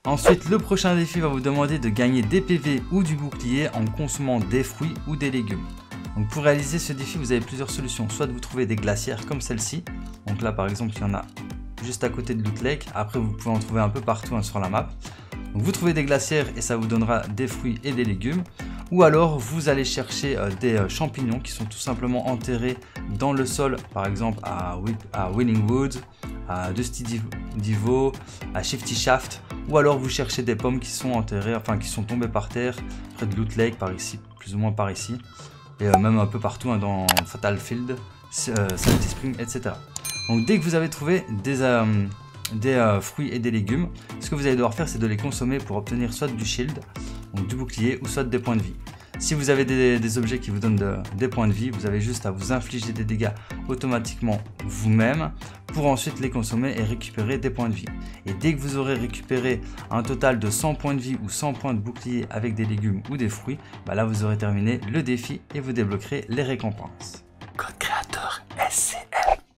Ensuite, le prochain défi va vous demander de gagner des PV ou du bouclier en consommant des fruits ou des légumes. Donc pour réaliser ce défi, vous avez plusieurs solutions. Soit de vous trouver des glacières comme celle-ci. Donc là par exemple, il y en a juste à côté de Loot Lake. Après vous pouvez en trouver un peu partout sur la map. Donc vous trouvez des glacières et ça vous donnera des fruits et des légumes. Ou alors vous allez chercher des champignons qui sont tout simplement enterrés dans le sol, par exemple à Winning Woods, à Dusty Divo, à Shifty Shaft. Ou alors vous cherchez des pommes qui sont enterrées, enfin qui sont tombées par terre, près de Loot Lake par ici, plus ou moins par ici. Et même un peu partout dans Fatal Field, Salty Spring, etc. Donc dès que vous avez trouvé des fruits et des légumes, ce que vous allez devoir faire, c'est de les consommer pour obtenir soit du shield, donc du bouclier, ou soit des points de vie. Si vous avez des objets qui vous donnent des points de vie, vous avez juste à vous infliger des dégâts automatiquement vous-même pour ensuite les consommer et récupérer des points de vie. Et dès que vous aurez récupéré un total de 100 points de vie ou 100 points de bouclier avec des légumes ou des fruits, là vous aurez terminé le défi et vous débloquerez les récompenses.